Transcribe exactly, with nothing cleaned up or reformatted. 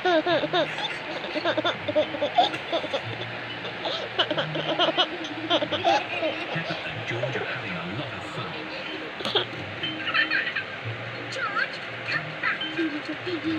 Peppa and George are having a lot of fun. George, come back, you little piggy.